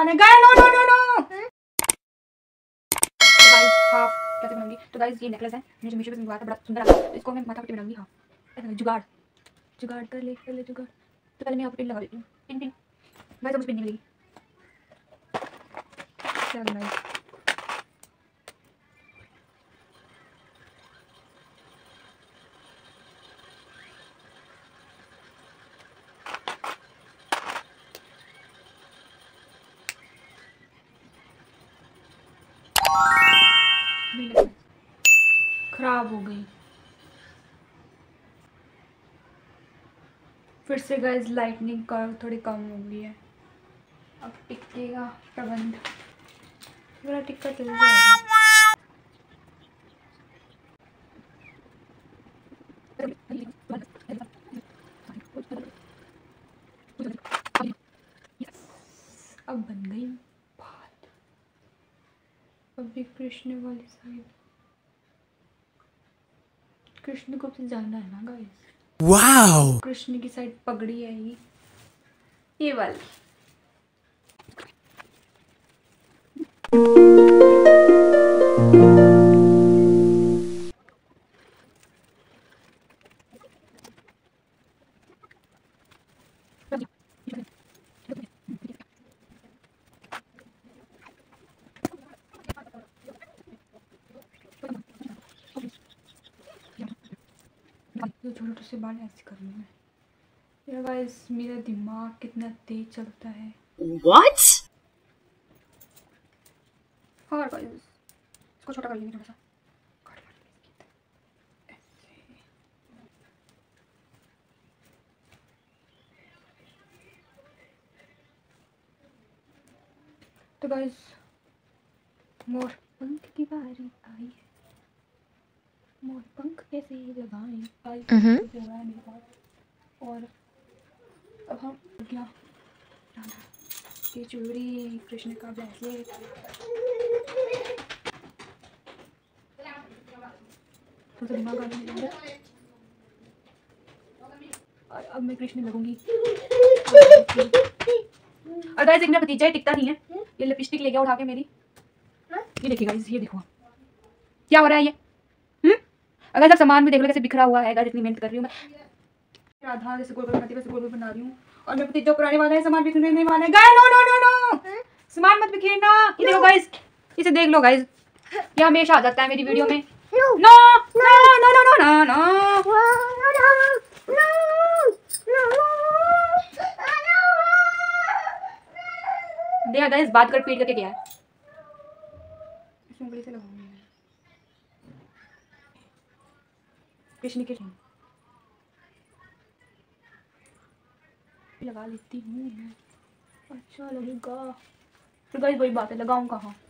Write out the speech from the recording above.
वाला है guys. No no no no. तो गाइस हाफ कैसे बनाऊंगी? तो गाइस ये नेकलेस है, मुझे मीशो पे मंगवाया था, बड़ा सुंदर लगा। तो इसको मैं माथा पट्टी बनाऊंगी। हाफ ऐसा जुगाड़ जुगाड़ कर ले जुगाड़। तो पहले मैं यहाँ पे पिन लगा देती हूँ। पिन पिन गाइस, मुझे पिन नहीं मिलेगी। क्या करना है? खराब हो गई। फिर से गाइस लाइटनिंग का थोड़ी कम हो गई है। अब टिक्के का प्रबंध मेरा टिक्का चल जाएगा। अब बन गई बात। अब भी कृष्ण वाली साइड, कृष्ण को भी जाना है ना गाइस। वाओ, कृष्ण की साइड पगड़ी है ये वाली। तो छोटे से बाल ऐसे करने में यार गाइस, मेरा दिमाग कितना तेज चलता है। What? हाँ गाइस, इसको छोटा कर लेंगे थोड़ा सा। तो गाइस मोर पंख की बारी आई है। मोर पंख कैसे लगाएं आई मेरे पास। और अब हम क्या राधा की चूड़ी, कृष्ण का ब्रेसलेट। थोड़ा दिमाग आ गया। और अब मैं कृष्ण लगूंगी। और गाइस एक मेरा भतीजा टिकता नहीं है, ये लिपस्टिक ले गया उठा के मेरी। ये देखिए गाइस, ये देखो क्या हो रहा है ये। अगर सब सामान भी देख लो कैसे बिखरा हुआ है गाइस। इतनी मेहनत कर रही हूँ मैं। राधा जैसे गोल गोल बनाती है वैसे गोल गोल बना रही हूँ। और मेरा भतीजा पुराने वाला है, सामान बिखरने वाला है guys. No no no no, सामान मत बिखेरना। ये देखो गाइस, इसे देख लो गाइस, ये हमेशा आ जाता है मेरी वीडियो में। No no no no no no no. देखा गाइस, बात कर पीट करके क्या है। इस उंगली से लगाऊंगी कृष्ण के लगा लेती हूँ मैं, अच्छा लगेगा। तो गाइस वही बात है, लगाऊं कहाँ?